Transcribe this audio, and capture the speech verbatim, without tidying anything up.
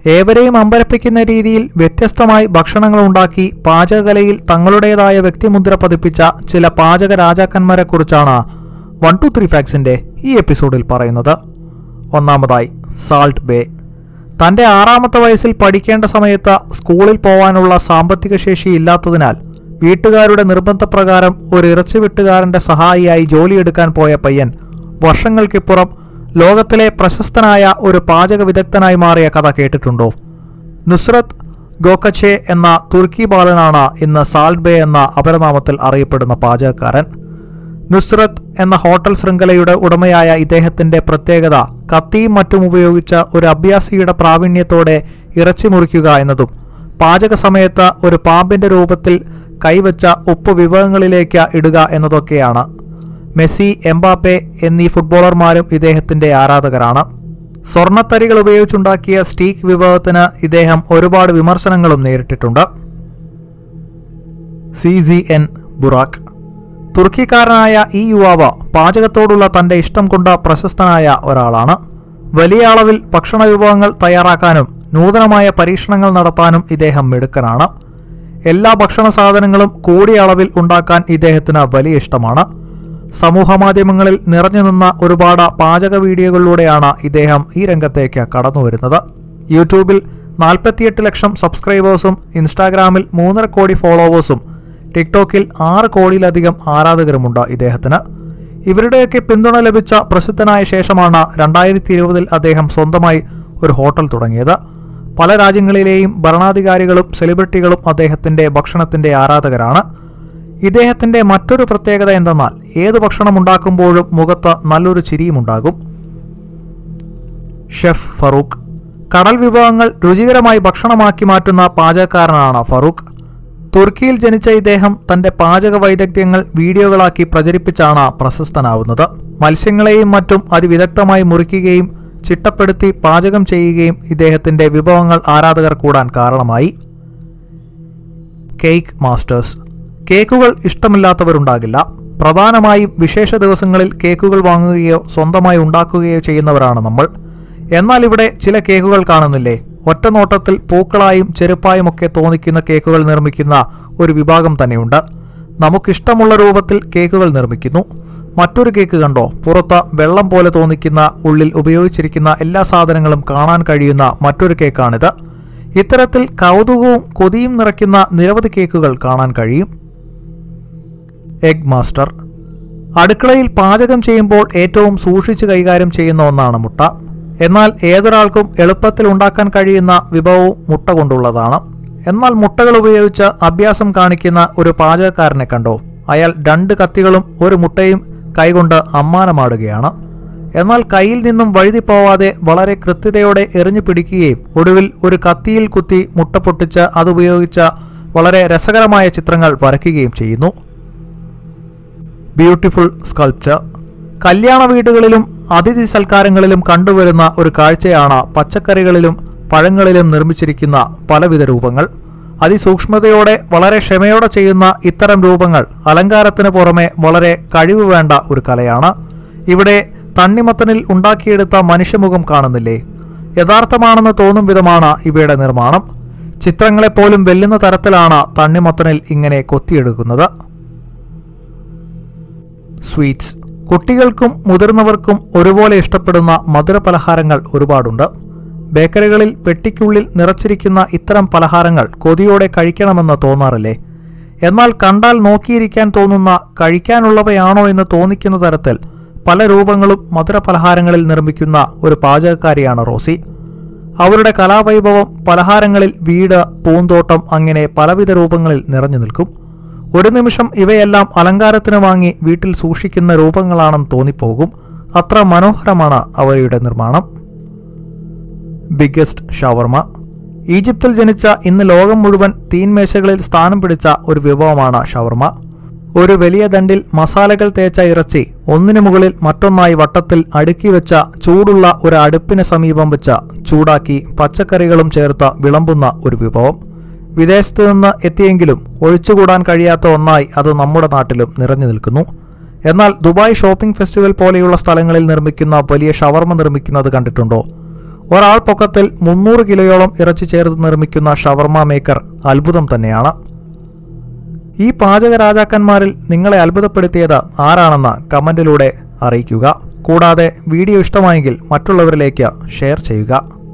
ഏവരെയും അമ്പരപ്പിക്കുന്ന രീതിയിൽ വ്യത്യസ്തമായി ഭക്ഷണങ്ങൾ ഉണ്ടാക്കി പാചകകലയിൽ തങ്ങളുടേതായ വ്യക്തിമുദ്ര പതിപ്പിച്ച ചില പാചക രാജാക്കന്മാരെക്കുറിച്ചാണ് വൺ ടു ത്രീ ഫാക്ട്സിന്റെ ഈ എപ്പിസോഡിൽ പറയുന്നത്. ഒന്നാമതായി, സാൾട്ട് ബേ. തന്റെ ആറാമത്തെ വയസ്സിൽ പഠിക്കേണ്ട സമയത്ത് സ്കൂളിൽ പോവാനുള്ള സാമ്പത്തിക ശേഷി ഇല്ലാത്തതിനാൽ വീട്ടുകാരുടെ നിർബന്ധപ്രകാരം ഒരു ഇറച്ചി വെട്ടുകാരന്റെ സഹായിയായി ജോലിയെടുക്കാൻ പോയ പയ്യൻ വർഷങ്ങൾക്കിപ്പുറം ലോകത്തിലെ പ്രശസ്തനായ ഒരു പാചക വിദഗ്ധനായി മാറിയ കഥ കേട്ടിട്ടുണ്ടോ? നുസ്രത്ത് ഗോക്കച്ചെ എന്ന തുർക്കി ബാലനാണ് ഇന്ന് സാൾട്ട് ബേ എന്ന അപരനാമത്തിൽ അറിയപ്പെടുന്ന പാചകക്കാരൻ. നുസ്രത്ത് എന്ന ഹോട്ടൽ ശൃംഖലയുടെ ഉടമയായ ഇദ്ദേഹത്തിന്റെ പ്രത്യേകത കത്തിയും മറ്റും ഉപയോഗിച്ച് ഒരു അഭ്യാസിയുടെ പ്രാവീണ്യത്തോടെ ഇറച്ചി മുറിക്കുക എന്നതും പാചക സമയത്ത് ഒരു പാമ്പിന്റെ രൂപത്തിൽ കൈവച്ച ഉപ്പ് വിഭവങ്ങളിലേക്ക് ഇടുക എന്നതൊക്കെയാണ്. മെസ്സി, എംബാപ്പെ എന്നീ ഫുട്ബോളർമാരും ഇദ്ദേഹത്തിന്റെ ആരാധകരാണ്. സ്വർണ്ണത്തരികൾ ഉപയോഗിച്ചുണ്ടാക്കിയ സ്റ്റീക്ക് വിഭവത്തിന് ഇദ്ദേഹം ഒരുപാട് വിമർശനങ്ങളും നേരിട്ടിട്ടുണ്ട്. C G N Burak. തുർക്കിക്കാരനായ ഈ യുവാവ് പാചകത്തോടുള്ള തന്റെ ഇഷ്ടം കൊണ്ട് പ്രശസ്തനായ ഒരാളാണ്. വലിയ അളവിൽ ഭക്ഷണ വിഭവങ്ങൾ തയ്യാറാക്കാനും നൂതനമായ പരീക്ഷണങ്ങൾ നടത്താനും ഇദ്ദേഹം മിടുക്കനാണ്. എല്ലാ ഭക്ഷണ സാധനങ്ങളും കൂടിയ അളവിൽ ഉണ്ടാക്കാൻ ഇദ്ദേഹത്തിന് വലിയ ഇഷ്ടമാണ്. സമൂഹമാധ്യമങ്ങളിൽ നിറഞ്ഞു നിന്ന ഒരുപാട് പാചക വീഡിയോകളിലൂടെയാണ് ഇദ്ദേഹം ഈ രംഗത്തേക്ക് കടന്നു വരുന്നത്. യൂട്യൂബിൽ നാൽപ്പത്തിയെട്ട് ലക്ഷം സബ്സ്ക്രൈബേഴ്സും ഇൻസ്റ്റാഗ്രാമിൽ മൂന്നര കോടി ഫോളോവേഴ്സും ടിക്ടോക്കിൽ ആറ് കോടിയിലധികം ആരാധകരുമുണ്ട് ഇദ്ദേഹത്തിന്. ഇവരുടെയൊക്കെ പിന്തുണ ലഭിച്ച പ്രസിദ്ധനായ ശേഷമാണ് രണ്ടായിരത്തി ഇരുപതിൽ അദ്ദേഹം സ്വന്തമായി ഒരു ഹോട്ടൽ തുടങ്ങിയത്. പല രാജ്യങ്ങളിലെയും ഭരണാധികാരികളും സെലിബ്രിറ്റികളും അദ്ദേഹത്തിന്റെ ഭക്ഷണത്തിന്റെ ആരാധകരാണ്. ഇദ്ദേഹത്തിന്റെ മറ്റൊരു പ്രത്യേകത എന്തെന്നാൽ ഏത് ഭക്ഷണം ഉണ്ടാക്കുമ്പോഴും മുഖത്ത് നല്ലൊരു ചിരിയുമുണ്ടാകും. ഷെഫ് ഫറൂഖ്. കടൽ വിഭവങ്ങൾ രുചികരമായി ഭക്ഷണമാക്കി മാറ്റുന്ന പാചകക്കാരനാണ് ഫറൂഖ്. തുർക്കിയിൽ ജനിച്ച ഇദ്ദേഹം തന്റെ പാചക വൈദഗ്ധ്യങ്ങൾ വീഡിയോകളാക്കി പ്രചരിപ്പിച്ചാണ് പ്രശസ്തനാവുന്നത്. മത്സ്യങ്ങളെയും മറ്റും അതിവിദഗ്ധമായി മുറിക്കുകയും ചിട്ടപ്പെടുത്തി പാചകം ചെയ്യുകയും ഇദ്ദേഹത്തിന്റെ വിഭവങ്ങൾ ആരാധകർ കൂടാൻ കാരണമായി. Cake masters. കേക്കുകൾ ഇഷ്ടമില്ലാത്തവരുണ്ടാകില്ല. പ്രധാനമായും വിശേഷ ദിവസങ്ങളിൽ കേക്കുകൾ വാങ്ങുകയോ സ്വന്തമായി ഉണ്ടാക്കുകയോ ചെയ്യുന്നവരാണ് നമ്മൾ. എന്നാൽ ഇവിടെ ചില കേക്കുകൾ കാണുന്നില്ലേ? ഒറ്റ നോട്ടത്തിൽ പൂക്കളായും ചെരുപ്പായും ഒക്കെ തോന്നിക്കുന്ന കേക്കുകൾ നിർമ്മിക്കുന്ന ഒരു വിഭാഗം തന്നെയുണ്ട്. നമുക്കിഷ്ടമുള്ള രൂപത്തിൽ കേക്കുകൾ നിർമ്മിക്കുന്നു. മറ്റൊരു കേക്ക് കണ്ടോ? പുറത്ത് വെള്ളം പോലെ തോന്നിക്കുന്ന, ഉള്ളിൽ ഉപയോഗിച്ചിരിക്കുന്ന എല്ലാ സാധനങ്ങളും കാണാൻ കഴിയുന്ന മറ്റൊരു കേക്കാണിത്. ഇത്തരത്തിൽ കൗതുകവും കൊതിയും നിറയ്ക്കുന്ന നിരവധി കേക്കുകൾ കാണാൻ കഴിയും. Egg master. അടുക്കളയിൽ പാചകം ചെയ്യുമ്പോൾ ഏറ്റവും സൂക്ഷിച്ച് കൈകാര്യം ചെയ്യുന്ന ഒന്നാണ് മുട്ട. എന്നാൽ ഏതൊരാൾക്കും എളുപ്പത്തിൽ ഉണ്ടാക്കാൻ കഴിയുന്ന വിഭവവും മുട്ട കൊണ്ടുള്ളതാണ്. എന്നാൽ മുട്ടകൾ ഉപയോഗിച്ച് അഭ്യാസം കാണിക്കുന്ന ഒരു പാചകക്കാരനെ കണ്ടോ? അയാൾ രണ്ട് കത്തികളും ഒരു മുട്ടയും കൈകൊണ്ട് അമ്മാനമാടുകയാണ്. എന്നാൽ കയ്യിൽ നിന്നും വഴുതി പോവാതെ വളരെ കൃത്യതയോടെ എറിഞ്ഞു പിടിക്കുകയും ഒടുവിൽ ഒരു കത്തിയിൽ കുത്തി മുട്ട പൊട്ടിച്ച് അതുപയോഗിച്ച് വളരെ രസകരമായ ചിത്രങ്ങൾ വരയ്ക്കുകയും ചെയ്യുന്നു. Beautiful sculpture. കല്യാണ വീടുകളിലും അതിഥി സൽക്കാരങ്ങളിലും കണ്ടുവരുന്ന ഒരു കാഴ്ചയാണ് പച്ചക്കറികളിലും പഴങ്ങളിലും നിർമ്മിച്ചിരിക്കുന്ന പലവിധ രൂപങ്ങൾ. അതിസൂക്ഷ്മതയോടെ വളരെ ക്ഷമയോടെ ചെയ്യുന്ന ഇത്തരം രൂപങ്ങൾ അലങ്കാരത്തിന് പുറമെ വളരെ കഴിവ് വേണ്ട ഒരു കലയാണ്. ഇവിടെ തണ്ണിമത്തനിൽ ഉണ്ടാക്കിയെടുത്ത മനുഷ്യമുഖം കാണുന്നില്ലേ? യഥാർത്ഥമാണെന്ന് തോന്നും വിധമാണ് ഇവയുടെ നിർമ്മാണം. ചിത്രങ്ങളെപ്പോലും വെല്ലുന്ന തരത്തിലാണ് തണ്ണിമത്തനിൽ ഇങ്ങനെ കൊത്തിയെടുക്കുന്നത്. സ്വീറ്റ്സ്. കുട്ടികൾക്കും മുതിർന്നവർക്കും ഒരുപോലെ ഇഷ്ടപ്പെടുന്ന മധുര പലഹാരങ്ങൾ ഒരുപാടുണ്ട്. ബേക്കറികളിൽ പെട്ടിക്കുള്ളിൽ നിറച്ചിരിക്കുന്ന ഇത്തരം പലഹാരങ്ങൾ കൊതിയോടെ കഴിക്കണമെന്ന് തോന്നാറില്ലേ? എന്നാൽ കണ്ടാൽ നോക്കിയിരിക്കാൻ തോന്നുന്ന, കഴിക്കാനുള്ളവയാണോ എന്ന് തോന്നിക്കുന്ന തരത്തിൽ പല രൂപങ്ങളും മധുര പലഹാരങ്ങളിൽ നിർമ്മിക്കുന്ന ഒരു പാചകക്കാരിയാണ് റോസി. അവരുടെ കലാവൈഭവം പലഹാരങ്ങളിൽ വീട്, പൂന്തോട്ടം അങ്ങനെ പലവിധ രൂപങ്ങളിൽ നിറഞ്ഞു നിൽക്കും. ഒരു നിമിഷം ഇവയെല്ലാം അലങ്കാരത്തിന് വാങ്ങി വീട്ടിൽ സൂക്ഷിക്കുന്ന രൂപങ്ങളാണെന്ന് തോന്നിപ്പോകും. അത്ര മനോഹരമാണ് അവയുടെ നിർമ്മാണം. Biggest shawarma. ഈജിപ്തിൽ ജനിച്ച ഇന്ന് ലോകം മുഴുവൻ തീൻമേശകളിൽ സ്ഥാനം പിടിച്ച ഒരു വിഭവമാണ് ഷവർമ. ഒരു വലിയ ദണ്ടിൽ മസാലകൾ തേച്ച ഇറച്ചി ഒന്നിനു മുകളിൽ മറ്റൊന്നായി വട്ടത്തിൽ അടുക്കി വെച്ച ചൂടുള്ള ഒരു അടുപ്പിന് സമീപം വെച്ച് ചൂടാക്കി പച്ചക്കറികളും ചേർത്ത് വിളമ്പുന്ന ഒരു വിഭവം. വിദേശത്തു നിന്ന് എത്തിയെങ്കിലും ഒഴിച്ചുകൂടാൻ കഴിയാത്ത ഒന്നായി അത് നമ്മുടെ നാട്ടിലും നിറഞ്ഞു നിൽക്കുന്നു. എന്നാൽ ദുബായ് ഷോപ്പിംഗ് ഫെസ്റ്റിവൽ പോലെയുള്ള സ്ഥലങ്ങളിൽ നിർമ്മിക്കുന്ന വലിയ ഷവർമ നിർമ്മിക്കുന്നത് കണ്ടിട്ടുണ്ടോ? ഒരാൾ പൊക്കത്തിൽ മുന്നൂറ് കിലോയോളം ഇറച്ചി ചേർത്ത് നിർമ്മിക്കുന്ന ഷവർമ മേക്കർ അത്ഭുതം തന്നെയാണ്. ഈ പാചക രാജാക്കന്മാരിൽ നിങ്ങളെ അത്ഭുതപ്പെടുത്തിയത് ആരാണെന്ന് കമന്റിലൂടെ അറിയിക്കുക. കൂടാതെ വീഡിയോ ഇഷ്ടമായെങ്കിൽ മറ്റുള്ളവരിലേക്ക് ഷെയർ ചെയ്യുക.